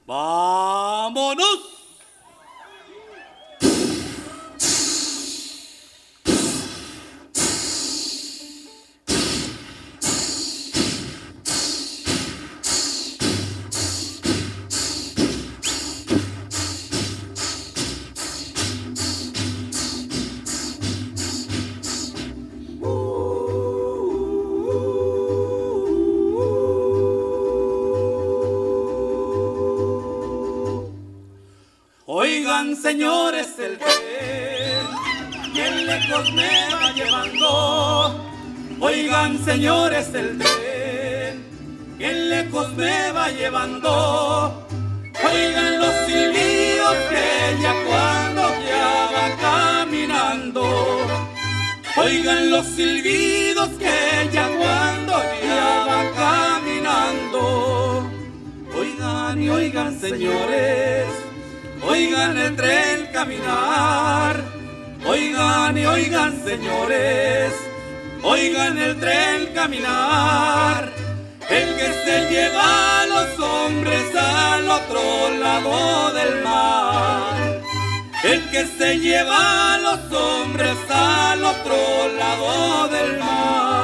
¡Vámonos! Oigan, señores, el tren, bien lejos me va llevando. Oigan, señores, el tren, bien lejos me va llevando. Oigan los silbidos que ya cuando ya va caminando. Oigan los silbidos que ya cuando ya va caminando. Oigan y oigan, señores, oigan el tren caminar. Oigan y oigan, señores, oigan el tren caminar. El que se lleva a los hombres al otro lado del mar. El que se lleva a los hombres al otro lado del mar.